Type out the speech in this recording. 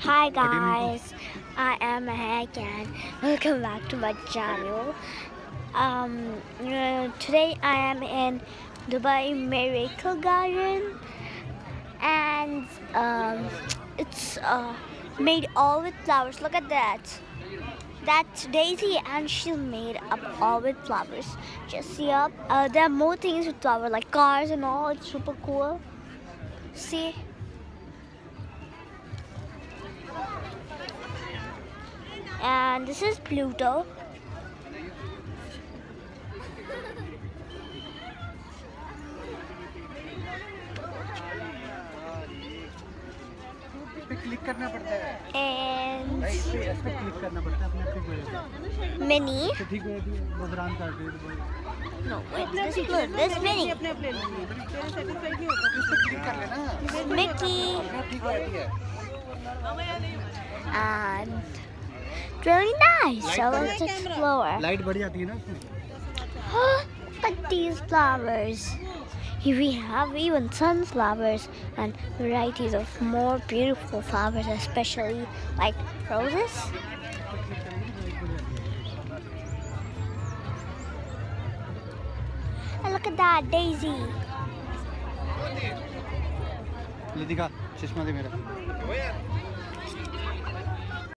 Hi guys, I am Mehak and welcome back to my channel. Today I am in Dubai Miracle Garden and it's made all with flowers. Look at that. That's Daisy and she's made up all with flowers. Just see up. There are more things with flowers like cars and all. It's super cool. See? And this is Pluto. And Minnie. No, wait, this good. This Minnie. This Mickey. And really nice. So let's explore. Look at these flowers. Here we have even sunflowers and varieties of more beautiful flowers, especially like roses. And look at that, Daisy. ले दिखा चश्मा दे मेरा